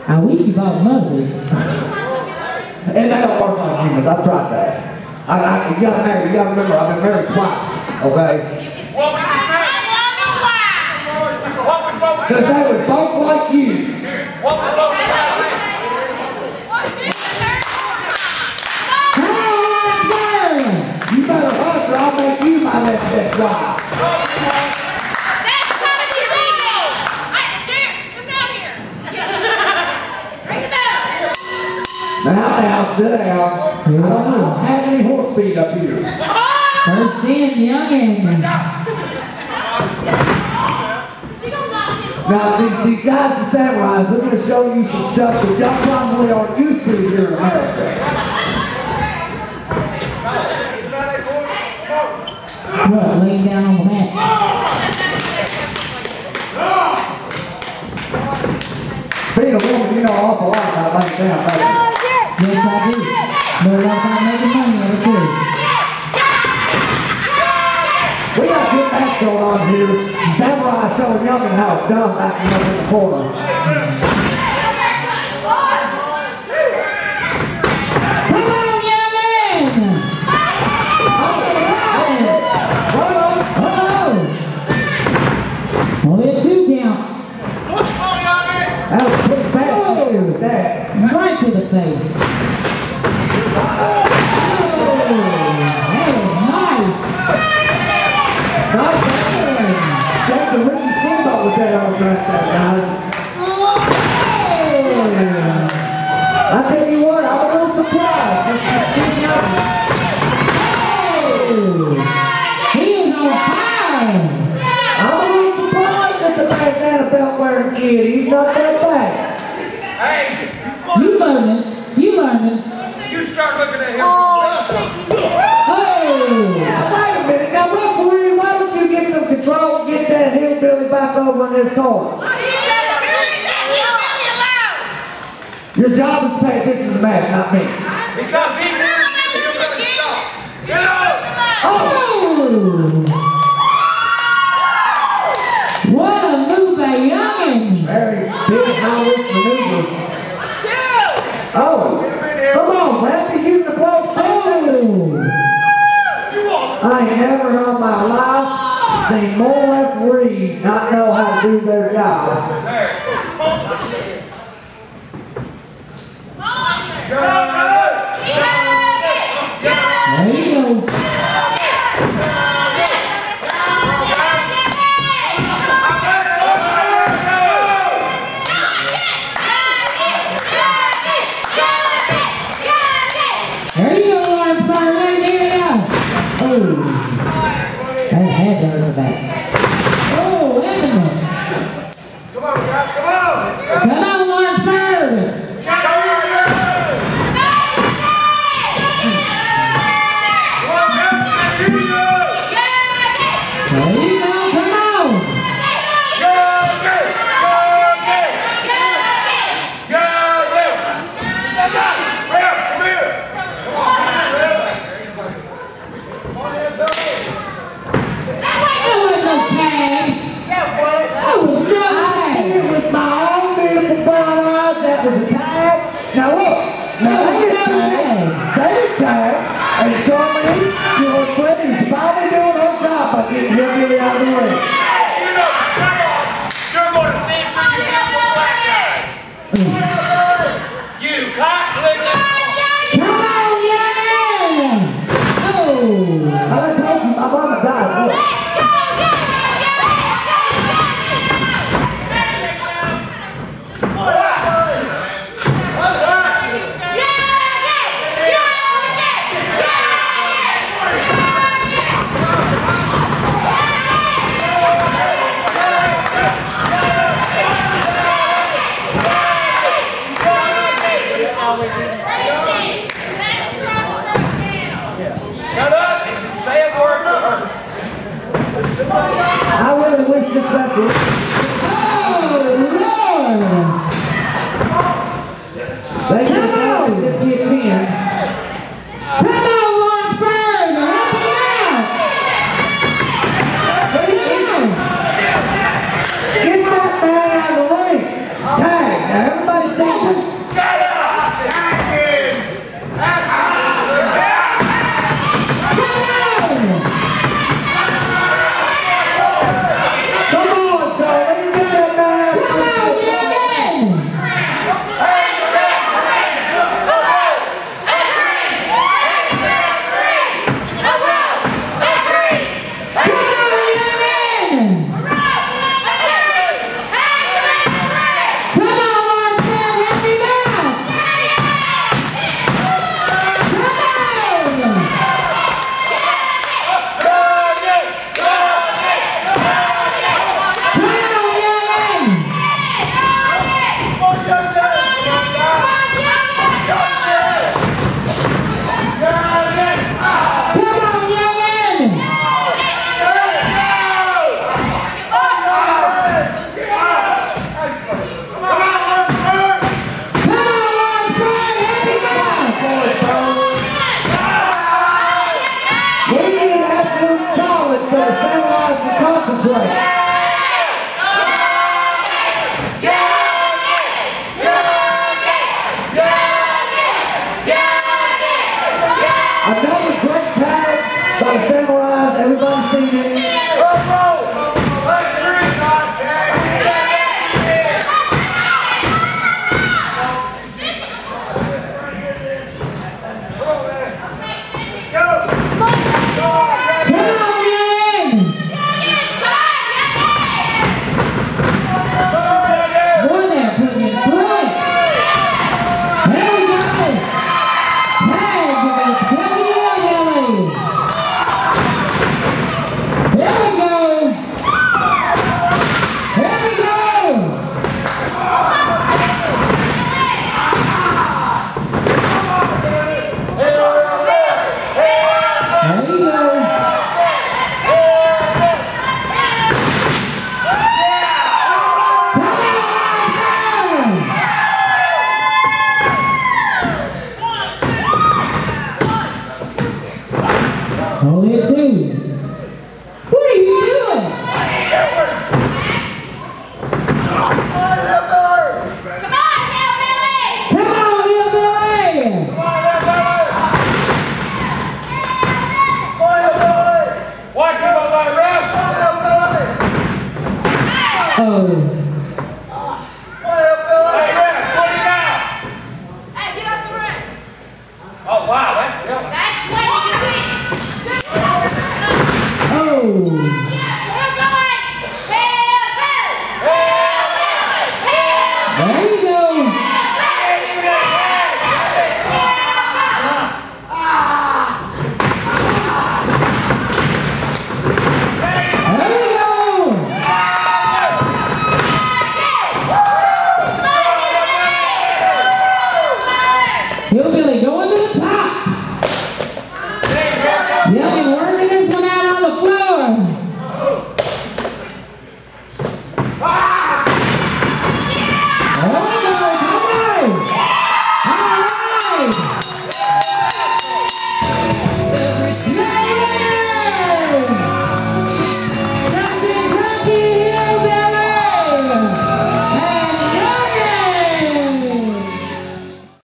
I wish you bought muzzles. And they don't work on humans. I've tried that. You gotta marry. You gotta remember, I've been married twice. Okay? Because they was both like you. You better hustle, I'll make you my next wife. That's kind of illegal. Jared, come down here. Bring it down. Now, sit down. I don't have any horse speed up here. First in, Youngin. Now, these guys, the samurais, they're going to show you some stuff that y'all probably aren't used to here in America. What, laying down on the mat? Being a woman, you know an awful lot about laying down, don't you? Yes, I do. But what about making money at it too? We got a good match going on here. Samurai showing Youngin how it's done backing up in the corner. Come on, Youngin! Only a 2 count. That was pretty fast with that. Right to the face. Check the Ricky Steamboat with that arm right there, guys. I tell you what, I'm a little surprised. He is on fire. I'm a little surprised at the bandana belt wearing kid. He's not that bad. Hey! You learning. You learning. You start looking at him. Wait a minute. Now, referee, why don't you get some control and get that hillbilly back over in this corner? Your job is to pay attention to the match, not me. Because he's here, he'll let you stop. Get up! What a move by Youngin. Very big high-risk maneuver. Oh, come on, man. He's using the blow. I ain't never in my life seen more referees not know how to do their job. There you go. There you go, Lawrence Fire. Let him hear it out. Oh. That head hurt the back. Oh, intimate. Come on, guys, come on! Come on, Lawrence Fire. There you go, come on! That was no tag! That was no tag! With my own beautiful brown eyes, that was a tag. Now look, now they didn't tag, and Charmaine, your friend, is probably doing her job by getting Hillbilly out of the ring. You know, you're going to see through your little black guys. You cotton-licking. Come on, Youngin! Oh! I told you, my mama died. Look. Shut up! Say a word to her. I really wish this back in. Oh, Lord! They just get in. Come on, Lawrence Fire! Help him out! Get that man out of the ring. Tag. Now everybody say tag. There you